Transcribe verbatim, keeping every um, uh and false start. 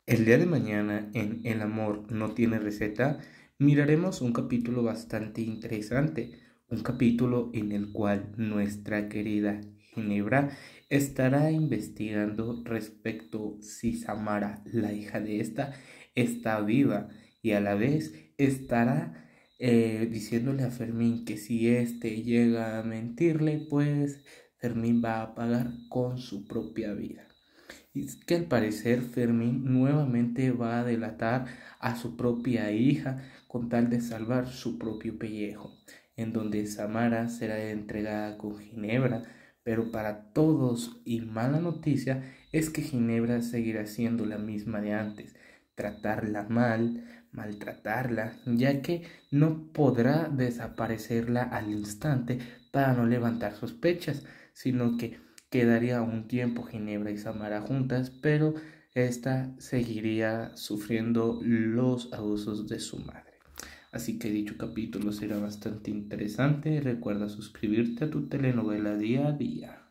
El día de mañana en El amor no tiene receta, miraremos un capítulo bastante interesante, un capítulo en el cual nuestra querida Ginebra estará investigando respecto si Samara, la hija de esta, está viva y a la vez estará eh, diciéndole a Fermín que si éste llega a mentirle, pues Fermín va a pagar con su propia vida. Y es que al parecer Fermín nuevamente va a delatar a su propia hija con tal de salvar su propio pellejo, en donde Samara será entregada con Ginebra, pero para todos y mala noticia es que Ginebra seguirá siendo la misma de antes, tratarla mal, maltratarla, ya que no podrá desaparecerla al instante para no levantar sospechas, sino que quedaría un tiempo Ginebra y Samara juntas, pero esta seguiría sufriendo los abusos de su madre. Así que dicho capítulo será bastante interesante. Recuerda suscribirte a tu telenovela día a día.